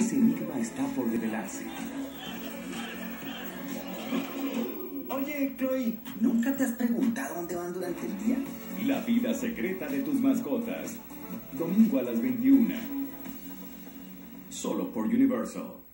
Ese enigma está por revelarse. Oye, Chloe, ¿nunca te has preguntado dónde van durante el día? La vida secreta de tus mascotas. Domingo a las 21. Solo por Universal.